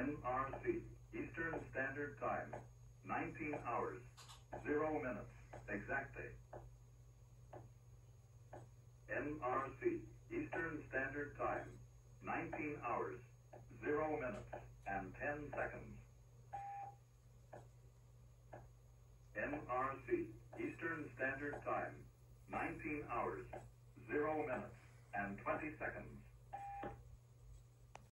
NRC, Eastern Standard Time, 19 hours, 0 minutes, exactly. NRC, Eastern Standard Time, 19 hours, 0 minutes, and 10 seconds. NRC, Eastern Standard Time, 19 hours, 0 minutes, and 20 seconds.